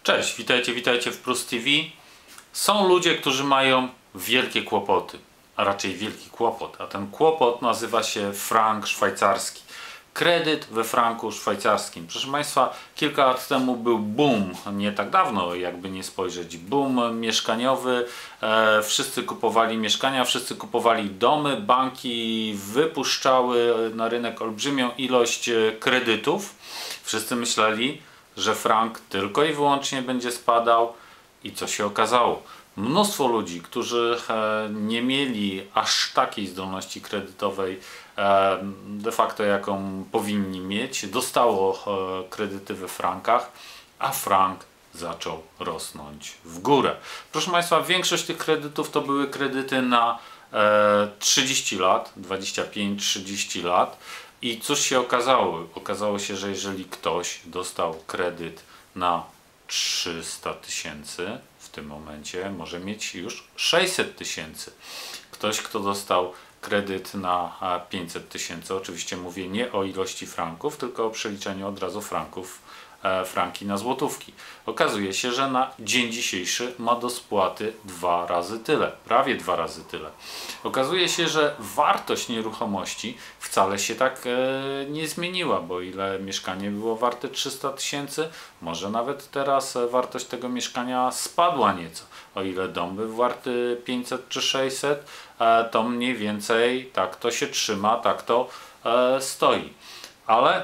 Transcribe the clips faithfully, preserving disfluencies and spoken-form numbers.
Cześć, witajcie, witajcie w Plus T V. Są ludzie, którzy mają wielkie kłopoty, a raczej wielki kłopot, a ten kłopot nazywa się frank szwajcarski. Kredyt we franku szwajcarskim. Proszę Państwa, kilka lat temu był boom, nie tak dawno jakby nie spojrzeć, boom mieszkaniowy, e, wszyscy kupowali mieszkania, wszyscy kupowali domy, banki wypuszczały na rynek olbrzymią ilość kredytów. Wszyscy myśleli, że frank tylko i wyłącznie będzie spadał i co się okazało? Mnóstwo ludzi, którzy nie mieli aż takiej zdolności kredytowej de facto jaką powinni mieć, dostało kredyty we frankach, a frank zaczął rosnąć w górę. Proszę Państwa, większość tych kredytów to były kredyty na trzydzieści lat, dwadzieścia pięć trzydzieści lat. I cóż się okazało? Okazało się, że jeżeli ktoś dostał kredyt na trzysta tysięcy, w tym momencie może mieć już sześćset tysięcy. Ktoś, kto dostał kredyt na pięćset tysięcy, oczywiście mówię nie o ilości franków, tylko o przeliczeniu od razu franków, e, franki na złotówki. Okazuje się, że na dzień dzisiejszy ma do spłaty dwa razy tyle, prawie dwa razy tyle. Okazuje się, że wartość nieruchomości wcale się tak e, nie zmieniła, bo ile mieszkanie było warte trzysta tysięcy, może nawet teraz wartość tego mieszkania spadła nieco. O ile dom był warty pięćset czy sześćset, e, to mniej więcej tak to się trzyma, tak to e, stoi. Ale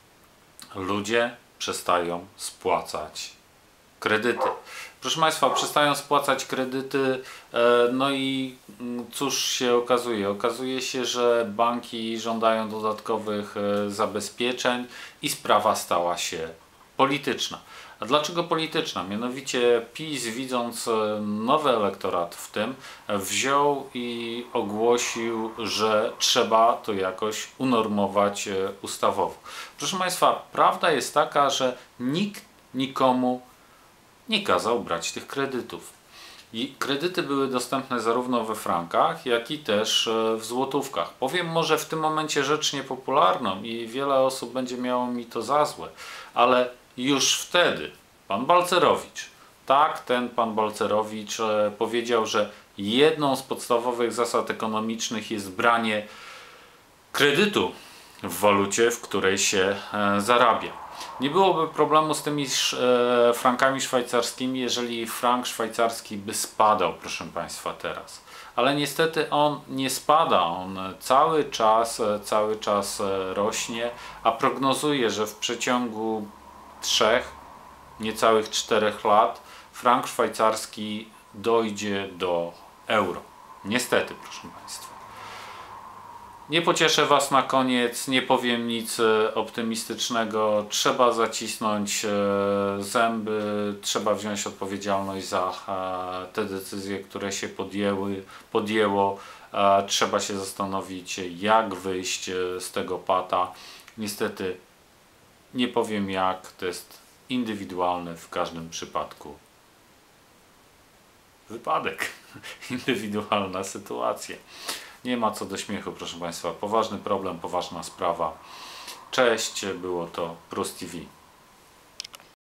ludzie przestają spłacać kredyty. Proszę Państwa, przestają spłacać kredyty, no i cóż się okazuje? Okazuje się, że banki żądają dodatkowych zabezpieczeń i sprawa stała się polityczna. A dlaczego polityczna? Mianowicie PiS, widząc nowy elektorat w tym, wziął i ogłosił, że trzeba to jakoś unormować ustawowo. Proszę Państwa, prawda jest taka, że nikt nikomu nie kazał brać tych kredytów. I kredyty były dostępne zarówno we frankach, jak i też w złotówkach. Powiem może w tym momencie rzecz niepopularną i wiele osób będzie miało mi to za złe, ale już wtedy pan Balcerowicz, tak, ten pan Balcerowicz powiedział, że jedną z podstawowych zasad ekonomicznych jest branie kredytu w walucie, w której się zarabia. Nie byłoby problemu z tymi e, frankami szwajcarskimi, jeżeli frank szwajcarski by spadał, proszę Państwa, teraz. Ale niestety on nie spada, on cały czas, cały czas rośnie, a prognozuje, że w przeciągu trzech, niecałych czterech lat frank szwajcarski dojdzie do euro. Niestety, proszę Państwa. Nie pocieszę Was na koniec, nie powiem nic optymistycznego. Trzeba zacisnąć zęby, trzeba wziąć odpowiedzialność za te decyzje, które się podjęły, podjęło. Trzeba się zastanowić, jak wyjść z tego pata. Niestety nie powiem jak, to jest indywidualny w każdym przypadku wypadek, indywidualna sytuacja. Nie ma co do śmiechu, proszę Państwa. Poważny problem, poważna sprawa. Cześć, było to Plus T V.